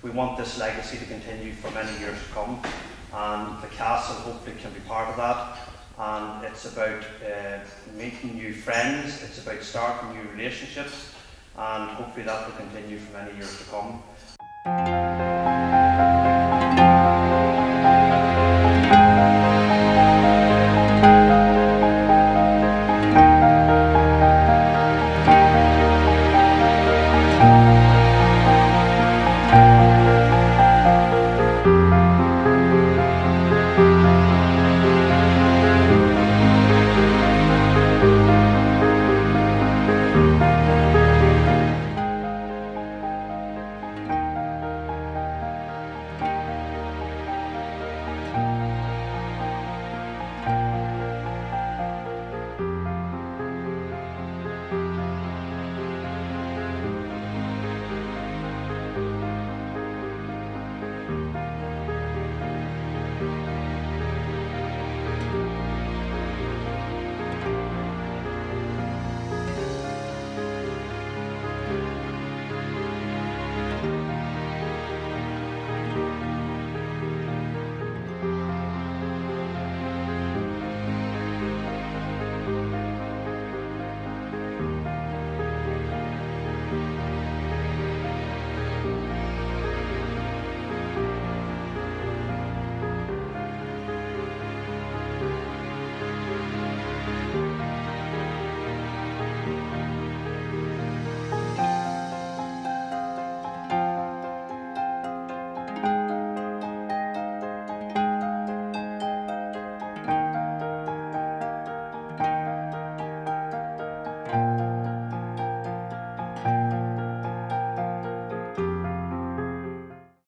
we want this legacy to continue for many years to come, and the castle hopefully can be part of that. And it's about meeting new friends, it's about starting new relationships, and hopefully that will continue for many years to come.